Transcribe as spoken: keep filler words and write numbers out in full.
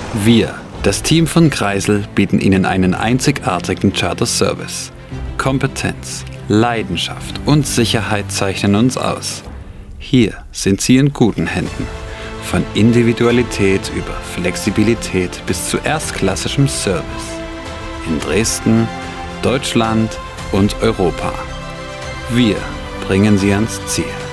Wir, das Team von Kreisel, bieten Ihnen einen einzigartigen Charter-Service. Kompetenz, Leidenschaft und Sicherheit zeichnen uns aus. Hier sind Sie in guten Händen. Von Individualität über Flexibilität bis zu erstklassischem Service. In Dresden, Deutschland und Europa. Wir bringen Sie ans Ziel.